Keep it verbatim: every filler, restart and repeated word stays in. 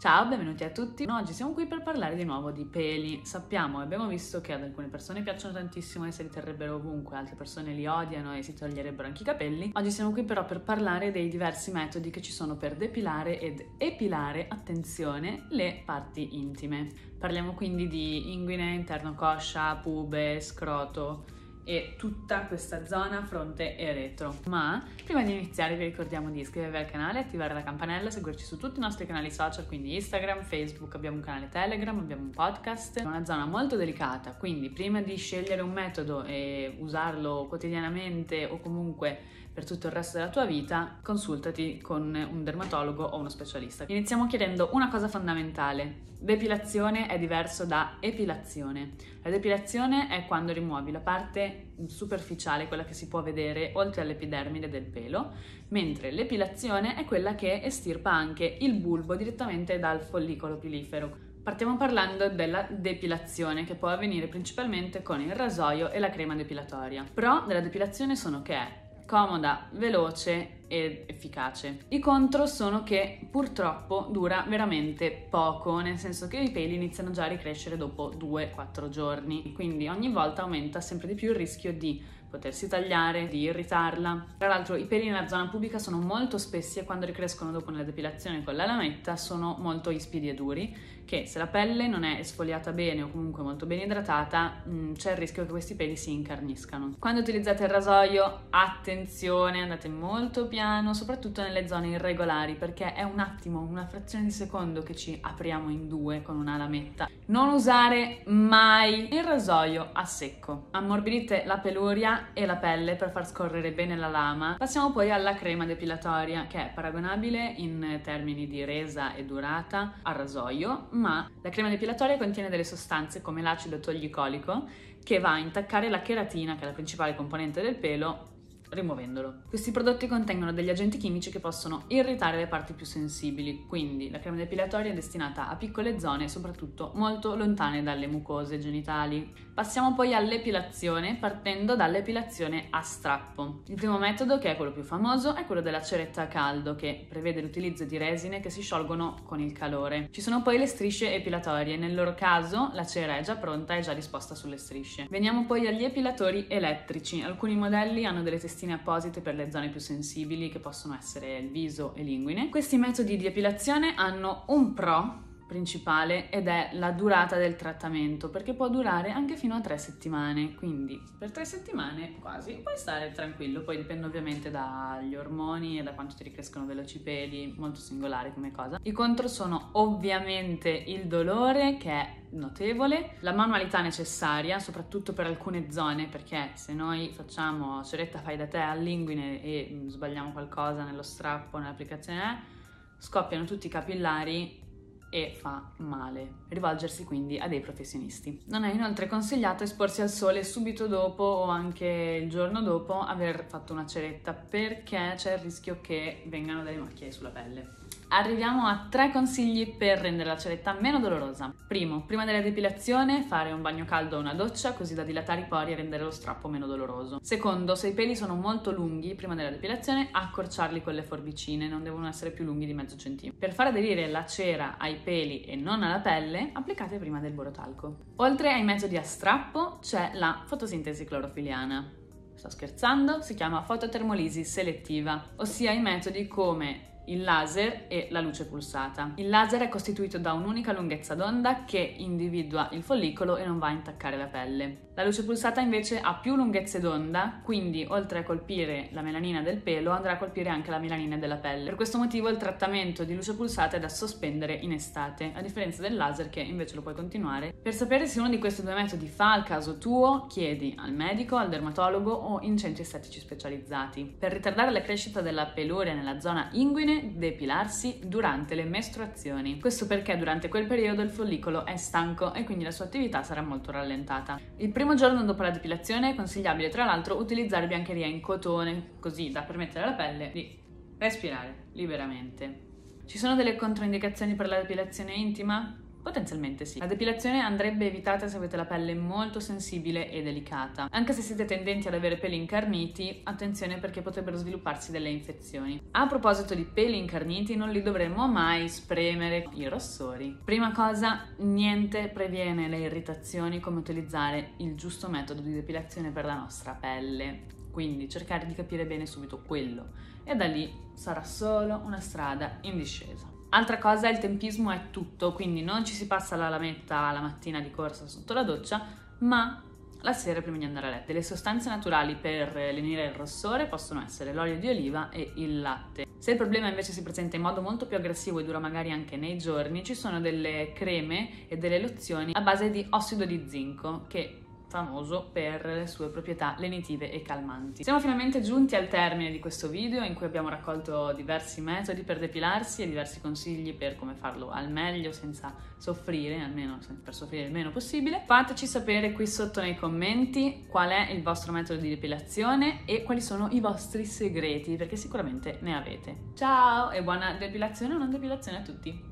Ciao, benvenuti a tutti. Oggi siamo qui per parlare di nuovo di peli. Sappiamo e abbiamo visto che ad alcune persone piacciono tantissimo e se li terrebbero ovunque, altre persone li odiano e si toglierebbero anche i capelli. Oggi siamo qui però per parlare dei diversi metodi che ci sono per depilare ed epilare, attenzione, le parti intime. Parliamo quindi di inguine, interno coscia, pube, scroto e tutta questa zona fronte e retro. Ma prima di iniziare vi ricordiamo di iscrivervi al canale, attivare la campanella, seguirci su tutti i nostri canali social, quindi Instagram, Facebook, abbiamo un canale Telegram, abbiamo un podcast. È una zona molto delicata, quindi prima di scegliere un metodo e usarlo quotidianamente o comunque per tutto il resto della tua vita, consultati con un dermatologo o uno specialista. Iniziamo chiedendo una cosa fondamentale. Depilazione è diverso da epilazione. La depilazione è quando rimuovi la parte superficiale, quella che si può vedere oltre all'epidermide del pelo, mentre l'epilazione è quella che estirpa anche il bulbo direttamente dal follicolo pilifero. Partiamo parlando della depilazione, che può avvenire principalmente con il rasoio e la crema depilatoria. Pro della depilazione sono che è comoda, veloce ed efficace. I contro sono che purtroppo dura veramente poco, nel senso che i peli iniziano già a ricrescere dopo due quattro giorni, quindi ogni volta aumenta sempre di più il rischio di potersi tagliare, di irritarla. Tra l'altro i peli nella zona pubica sono molto spessi e quando ricrescono dopo nella depilazione con la lametta sono molto ispidi e duri, che se la pelle non è esfoliata bene o comunque molto ben idratata mh, c'è il rischio che questi peli si incarniscano. Quando utilizzate il rasoio, attenzione, andate molto piano, soprattutto nelle zone irregolari, perché è un attimo, una frazione di secondo che ci apriamo in due con una lametta. Non usare mai il rasoio a secco. Ammorbidite la peluria e la pelle per far scorrere bene la lama. Passiamo poi alla crema depilatoria, che è paragonabile in termini di resa e durata al rasoio, ma la crema depilatoria contiene delle sostanze come l'acido toglicolico che va a intaccare la cheratina, che è la principale componente del pelo, rimuovendolo. Questi prodotti contengono degli agenti chimici che possono irritare le parti più sensibili, quindi la crema depilatoria è destinata a piccole zone, soprattutto molto lontane dalle mucose genitali. Passiamo poi all'epilazione, partendo dall'epilazione a strappo. Il primo metodo, che è quello più famoso, è quello della ceretta a caldo, che prevede l'utilizzo di resine che si sciolgono con il calore. Ci sono poi le strisce epilatorie, nel loro caso la cera è già pronta e già disposta sulle strisce. Veniamo poi agli epilatori elettrici. Alcuni modelli hanno delle testine apposite per le zone più sensibili, che possono essere il viso e l'inguine. Questi metodi di epilazione hanno un pro principale ed è la durata del trattamento, perché può durare anche fino a tre settimane, quindi per tre settimane quasi puoi stare tranquillo. Poi dipende ovviamente dagli ormoni e da quanto ti ricrescono veloci i peli, molto singolare come cosa. I contro sono ovviamente il dolore, che è notevole, la manualità necessaria soprattutto per alcune zone, perché se noi facciamo ceretta fai da te all'inguine e sbagliamo qualcosa nello strappo, nell'applicazione, eh, scoppiano tutti i capillari e fa male. Rivolgersi quindi a dei professionisti. Non è inoltre consigliato esporsi al sole subito dopo o anche il giorno dopo aver fatto una ceretta, perché c'è il rischio che vengano delle macchie sulla pelle. Arriviamo a tre consigli per rendere la ceretta meno dolorosa. Primo, prima della depilazione fare un bagno caldo o una doccia, così da dilatare i pori e rendere lo strappo meno doloroso. Secondo, se i peli sono molto lunghi prima della depilazione, accorciarli con le forbicine, non devono essere più lunghi di mezzo centimetro. Per far aderire la cera ai peli e non alla pelle, applicate prima del borotalco. Oltre ai metodi a strappo c'è la fotosintesi clorofiliana. Sto scherzando? Si chiama fototermolisi selettiva, ossia i metodi come il laser e la luce pulsata. Il laser è costituito da un'unica lunghezza d'onda che individua il follicolo e non va a intaccare la pelle. La luce pulsata invece ha più lunghezze d'onda, quindi oltre a colpire la melanina del pelo andrà a colpire anche la melanina della pelle. Per questo motivo il trattamento di luce pulsata è da sospendere in estate, a differenza del laser che invece lo puoi continuare. Per sapere se uno di questi due metodi fa al caso tuo, chiedi al medico, al dermatologo o in centri estetici specializzati. Per ritardare la crescita della peluria nella zona inguine, depilarsi durante le mestruazioni. Questo perché durante quel periodo il follicolo è stanco e quindi la sua attività sarà molto rallentata. Il primo giorno dopo la depilazione è consigliabile tra l'altro utilizzare biancheria in cotone, così da permettere alla pelle di respirare liberamente. Ci sono delle controindicazioni per la depilazione intima? Potenzialmente sì. La depilazione andrebbe evitata se avete la pelle molto sensibile e delicata. Anche se siete tendenti ad avere peli incarniti, attenzione perché potrebbero svilupparsi delle infezioni. A proposito di peli incarniti, non li dovremmo mai spremere i rossori. Prima cosa, niente previene le irritazioni come utilizzare il giusto metodo di depilazione per la nostra pelle. Quindi cercare di capire bene subito quello e da lì sarà solo una strada in discesa. Altra cosa, il tempismo è tutto, quindi non ci si passa la lametta la mattina di corsa sotto la doccia, ma la sera prima di andare a letto. Le sostanze naturali per lenire il rossore possono essere l'olio di oliva e il latte. Se il problema invece si presenta in modo molto più aggressivo e dura magari anche nei giorni, ci sono delle creme e delle lozioni a base di ossido di zinco che famoso per le sue proprietà lenitive e calmanti. Siamo finalmente giunti al termine di questo video in cui abbiamo raccolto diversi metodi per depilarsi e diversi consigli per come farlo al meglio senza soffrire, almeno per soffrire il meno possibile. Fateci sapere qui sotto nei commenti qual è il vostro metodo di depilazione e quali sono i vostri segreti, perché sicuramente ne avete. Ciao e buona depilazione o non depilazione a tutti!